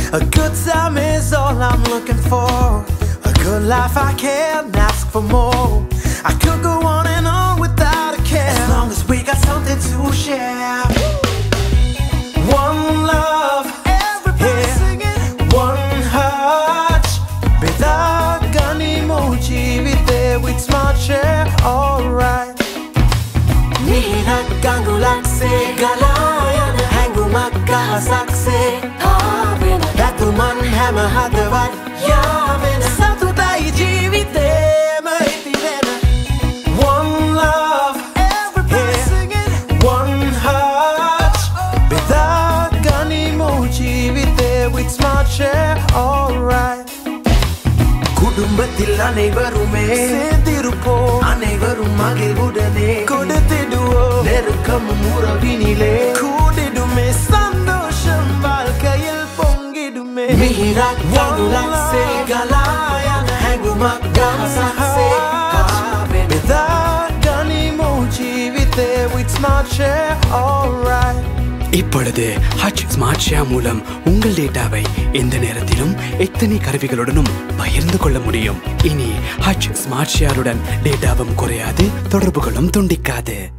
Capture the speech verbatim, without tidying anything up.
A good time is all I'm looking for. A good life, I can't ask for more. I could go on and on without a care, as long as we got something to share. One love, everybody yeah. singing. One heart, without gun emoji, we there with smart share. Alright. Mihirak gangu lakse galayana hangu makka sakse avena datuman hama hadavat yavena satudai jeevithe maitirena. One love, everybody yeah. singing. One heart, without gun emoji, we there with smart share. Alright. குடும்பத்தில் அனைவருமே சேர்ந்திருப்போம், அனைவரும் மகிழ்வுடனே கொடுத்திடுவோம், நெருக்கமும் உறவினிலே கூடிடுமே, சந்தோஷம் வாழ்க்கையில் பொங்கிடுமே. Mihirak gangu lakse galayana hangu makka sakse avena without gun emoji, we there with smart share. Alright. இப்பொழுது Hutch smart share மூலம் உங்கள் டேட்டாவை எந்த நேரத்திலும் எத்தனை கருவிகளுடனும் பகிர்ந்து கொள்ள முடியும். இனி ஹட்ச் ஸ்மார்ட் ஷேருடன் டேட்டாவும் குறையாது, தொடர்புகளும் துண்டிக்காது.